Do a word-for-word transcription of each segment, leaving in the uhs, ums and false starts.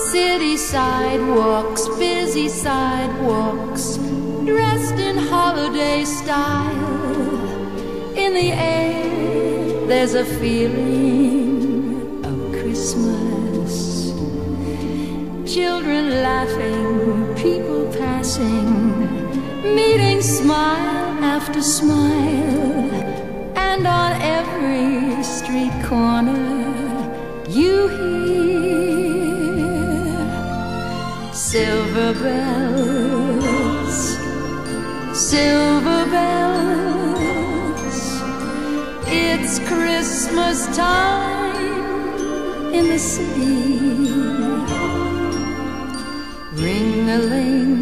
City sidewalks, busy sidewalks, dressed in holiday style. In the air, there's a feeling of Christmas. Children laughing, people passing, meeting smile after smile. And on every street corner you hear silver bells, silver bells. It's Christmas time in the city. Ring-a-ling,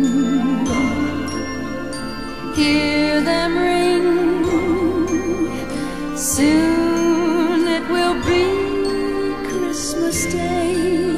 hear them ring. Soon it will be Christmas Day.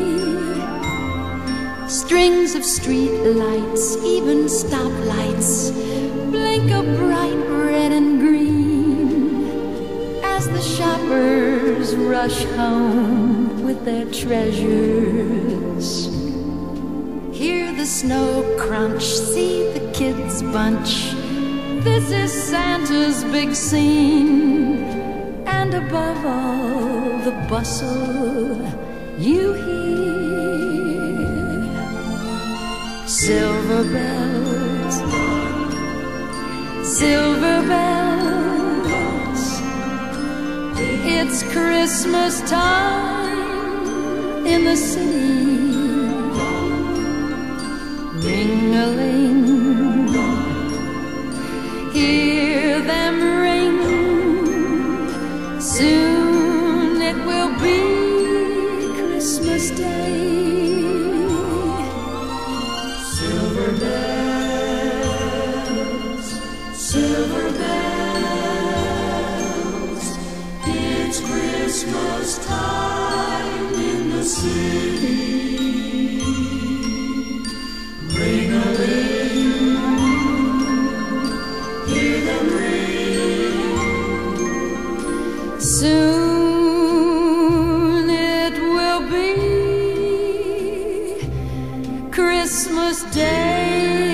Strings of street lights, even stoplights, blink a bright red and green as the shoppers rush home with their treasures. Hear the snow crunch, see the kids bunch. This is Santa's big scene. And above all the bustle you hear silver bells, silver bells. It's Christmas time in the city. Ring-a-ling, hear them ring. Soon it will be Christmas Day. Silver bells, silver bells. It's Christmas time in the city. Ring-a-ling, hear them ring. Soon it will be Christmas Day.